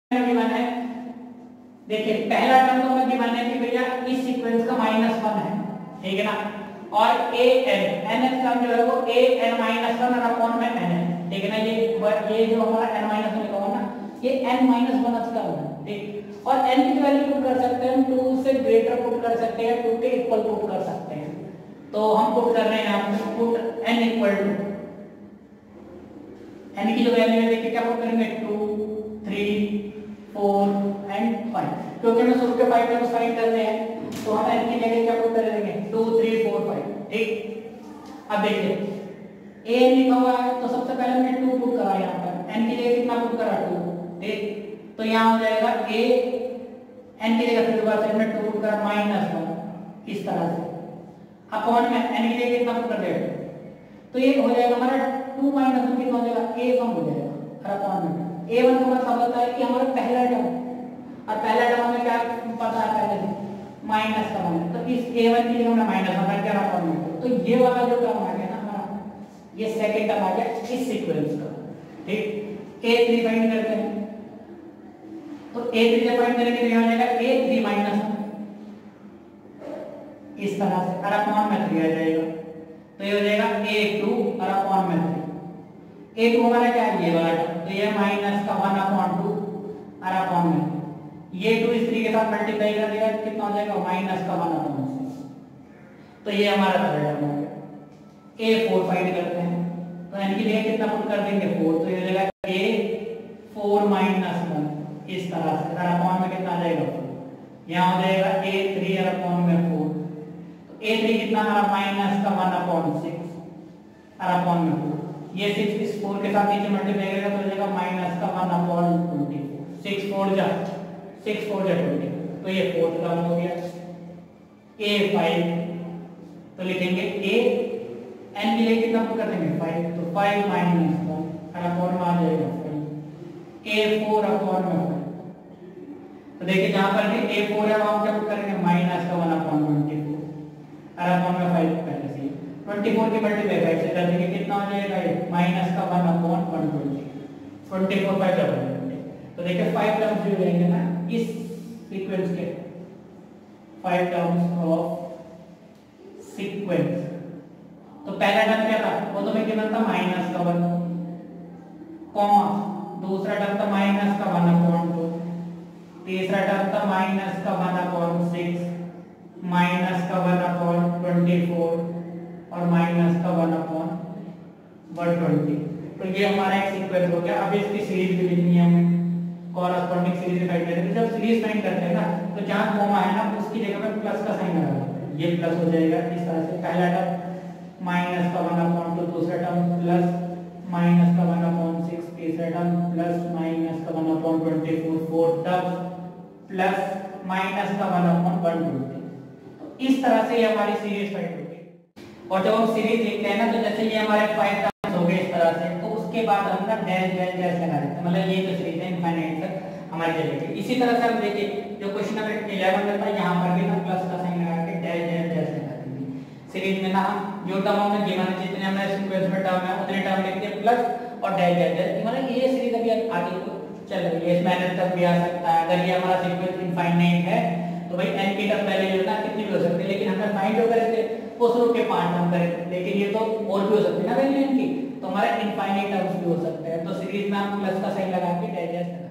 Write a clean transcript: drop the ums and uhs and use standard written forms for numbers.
Given है, देखिए पहला टर्म तो हमें गिवन है कि भैया इस सीक्वेंस का -1 है, ठीक है ना, और a n nth टर्म जो है वो a n -1 और अपॉन में n है, ठीक है ना। ये जो हमारा n -1 लिखा हुआ ना, ये n -1 का है, ठीक। और n की वैल्यू पुट कर सकते हैं, 2 से ग्रेटर पुट कर सकते हैं, 2 के इक्वल पुट कर सकते हैं। तो हम पुट कर रहे हैं यहाँ पे put n equal to n की जो वैल्यू है, देखिए क्या पुट करेंगे 2 3 4 एंड 5, क्योंकि हमें शुरू के 5 टर्म्स फाइंड करने हैं, तो हम n की जगह क्या पुट कर देंगे 2 3 4 5, ठीक। अब देखिए a लिखा हुआ है, तो सबसे पहले हमने 2 पुट करा, यहाँ पर n की जगह कितना पुट करा 2, ठीक। तो यहाँ हो जाएगा a n की जगह फिर दोबारा साइड में 2 पुट करा -1, इस तरह से अपॉन में n की जगह कितना पुट कर देगा, तो ये हो जाएगा हमारा 2 -1 कितना हो जाएगा a1 हो जाएगा, और अपॉन में a1 का मतलब होता है कि हमारा पहला टर्म, और पहला टर्म हमें क्या पता है पहले से माइनस का मान, तो इस a1 की जगह हमने -1 रख दिया अपॉन में, तो ये वाला जो टर्म आ गया ना हमारा, ये सेकंड टर्म आ गया इस सीक्वेंस का, ठीक। a3 फाइंड करते हैं, तो a3 जब फाइंड करेंगे तो यहां आ जाएगा a3 -1 इस तरह से, और अपॉन में 3 आ जाएगा, तो ये हो जाएगा a2 और अपॉन में 3। a2 हमारा क्या है, ये वाला टर्म, तो ये -1/2 और अपॉन में ये 2 इस 3 के साथ मल्टीप्लाई कर देगा, कितना हो जाएगा -1/6, तो ये हमारा थर्ड टर्म हो गया। a4 फाइंड करते हैं, तो n की जगह कितना पुट कर देंगे 4, तो ये हो जाएगा a4 -1 इस तरह से, और अपॉन में कितना आ जाएगा 4, यहाँ हो जाएगा a3 और अपॉन में 4, तो a3 कितना हमारा -1/6 और अपॉन में 4, ये 6 इस 4 के साथ नीचे मल्टीप्लाई करेगा तो हो जाएगा -1/24, 6 4 जा 20, तो ये फोर्थ टर्म हो गया। a5 तो लिखेंगे a n के लिए कितना पुट कर देंगे 5, तो 5 -1 और अपॉन में आ जाएगा 5, a4 अपॉन में 5, तो देखिए जहां पर भी a4 है वहां क्या पुट करेंगे -1/24 और अपॉन में 5 पहले से 24 की मल्टीप्लाई 5 से कर देंगे, कितना हो जाएगा ये -1/120, 24 5 डबल, तो देखिए 5 टर्म्स जो रहेंगे ना इस सीक्वेंस के, 5 टर्म्स ऑफ सीक्वेंस। तो पहला टर्म क्या था, वो तो मैं गिवन था -1, कॉमा दूसरा टर्म था -1/2, तीसरा टर्म था -1/6, -1/24 और -1/120, तो ये हमारा एक सीक्वेंस हो गया। अब इसकी सीरीज भी लिखनी है हमें, कॉरेस्पॉन्डिंग सीरीज फाइंड करते हैं। जब सीरीज फाइंड करते हैं ना, तो जहां कॉमा है ना उसकी जगह पे प्लस का साइन लगा देते हैं, ये प्लस हो जाएगा इस तरह से, पहला टर्म -1/2, दूसरा टर्म प्लस -1/6, तीसरा term plus -1/24, fourth term plus -1/120, तो इस तरह से ये हमारी सीरीज फाइंड होगी। और जब हम सीरीज लिखते हैं ना, तो जैसे ये हमारे 5 टर्म्स हो गए इस तरह से, तो उसके बाद हम ना डैश डैश डैश लगा देते हैं, मतलब ये जो सीरीज है इनफाइनाइट तक हमारी चलेगी। इसी तरह से हम देखिए जो क्वेश्चन नंबर 11 में था, यहाँ पर भी ना प्लस का साइन लगा के डैश डैश डैश लगा देंगे। सीरीज में ना हम जो टर्म हमने गिवन है, जितने हमने सीक्वेंस में टर्म है उतने टर्म लिखते हैं प्लस और डैश डैश डैश, मतलब ये सीरीज अभी आगे चल रही है, इसमें n तक भी आ सकता है। अगर ये हमारा सीक्वेंस इनफाइनाइट है तो भाई n की टर्म पहले जो है ना कितनी भी हो सकती है, लेकिन हमें फाइंड जो करे थे उस रूप के 5 टर्म करे, लेकिन ये तो और भी हो सकती है ना वैल्यू इनकी, तो हमारा इनफाइनाइट टर्म्स भी हो सकते हैं। तो सीरीज में हम प्लस का साइन लगा के डैश डैश